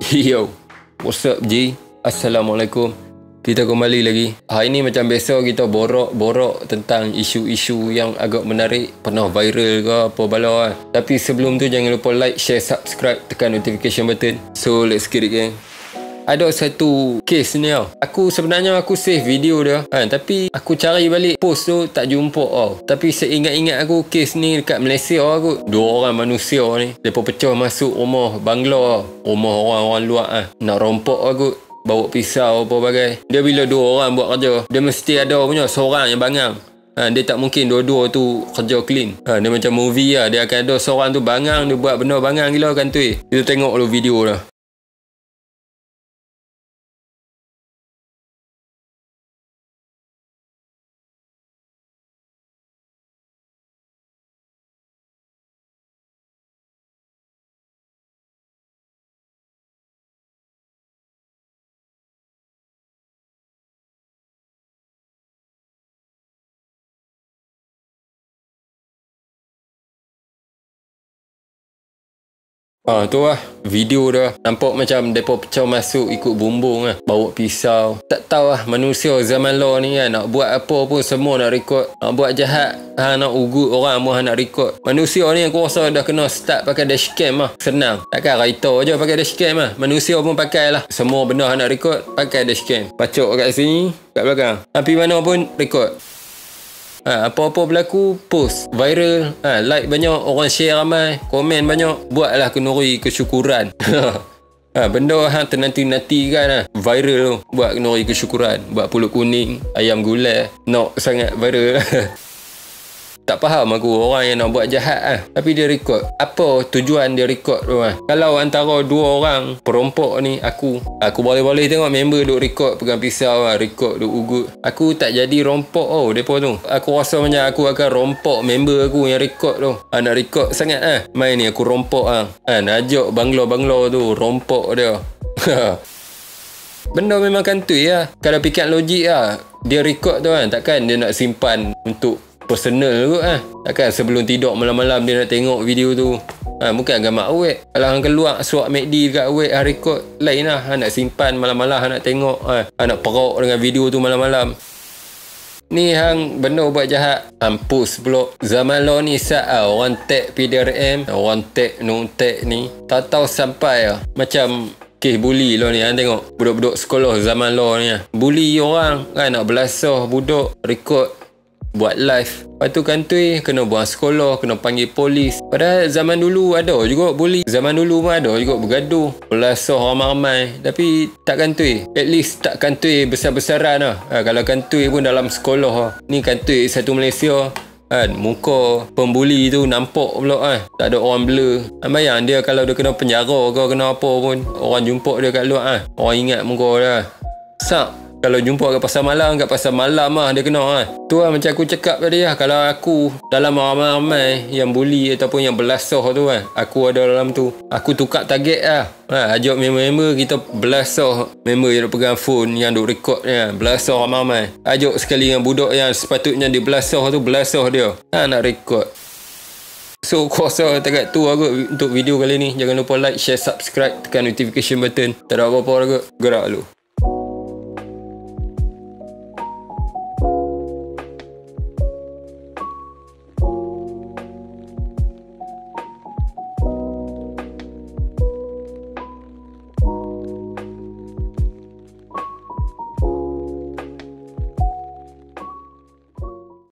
Yo, what's up G? Assalamualaikum. Kita kembali lagi. Hari ni macam biasa kita borok-borok tentang isu-isu yang agak menarik, pernah viral ke apa bala lah. Tapi sebelum tu jangan lupa like, share, subscribe, tekan notification button. So let's get it gang. Ada satu kes ni tau. Sebenarnya aku save video dia tapi aku cari balik post tu tak jumpa tau. Tapi seingat-ingat aku kes ni dekat Malaysia aku. Dua orang manusia ni mereka pecah masuk rumah bangla, rumah orang-orang luar nak rompok aku, bawa pisau apa bagai. Dia bila dua orang buat kerja, dia mesti ada punya seorang yang bangang. Dia tak mungkin dua-dua tu kerja clean. Dia macam movie lah. Dia akan ada seorang tu bangang, dia buat benda bangang gila kan tu. Kita tengok dulu video dah. Tu lah video dia. Nampak macam mereka pecah masuk ikut bumbung lah, bawa pisau. Tak tahu lah manusia zaman law ni nak buat apa pun semua nak rekod. Nak buat jahat nak ugut orang pun nak rekod. Manusia ni aku rasa dah kena start pakai dashcam lah. Senang. Takkan writer je pakai dashcam lah. Manusia pun pakai lah. Semua benda nak rekod pakai dashcam. Pacok kat sini, kat belakang. Tapi mana pun rekod. Apa-apa berlaku post viral, like banyak, orang share ramai, komen banyak, buatlah kenduri kesyukuran. Benda ternanti-nanti kan viral tu, buat kenduri kesyukuran, buat pulut kuning, ayam gulai, nak sangat viral. Tak faham aku orang yang nak buat jahat tapi dia rekod. Apa tujuan dia rekod tu Kalau antara dua orang perompok ni, aku boleh-boleh tengok member duk rekod pegang pisau rekod duk ugut. Aku tak jadi rompok depa tu. Aku rasa macam aku akan rompok member aku yang rekod tu. Nak rekod sangat main ni aku rompok nak ajak bangla-bangla tu rompok dia. Benda memang kantui Kalau fikir logik dia rekod tu takkan dia nak simpan untuk personal kot Takkan sebelum tidur malam-malam dia nak tengok video tu. Bukan gambar awet. Kalau hang keluar suap MACD dekat awet rekod lain nak simpan malam-malam nak tengok nak perok dengan video tu malam-malam. Ni hang benda buat jahat post pula. Zaman law ni orang tag PDRM, orang tag non tag ni tak tahu sampai macam kes bully lah ni. Tengok budak-budak sekolah zaman law ni bully orang nak belasah budak, rekod buat live. Lepas tu kantui kena buang sekolah, kena panggil polis. Padahal zaman dulu ada juga bully. Zaman dulu pun ada juga bergaduh, belasah ramai-ramai. Tapi tak kantui. At least tak kantui besar-besaran kalau kantui pun dalam sekolah Ni kantui satu Malaysia muka pembuli tu nampak pula tak ada orang blur. Bayang dia kalau dia kena penjara ke kena apa pun, orang jumpa dia kat luar orang ingat muka dia. Kalau jumpa kat pasar malam dia kena Tu macam aku cakap tadi kalau aku dalam ramai-ramai yang bully ataupun yang belasah tu aku ada dalam tu, aku tukar target ajak member-member kita belasah member yang duk pegang phone, yang duk rekod belasah ramai-ramai. Ajak sekali dengan budak yang sepatutnya dia belasah tu, belasah dia nak rekod. So kuasa dekat tu aku untuk video kali ni. Jangan lupa like, share, subscribe, tekan notification button. Tak ada apa-apa lagi, gerak lu.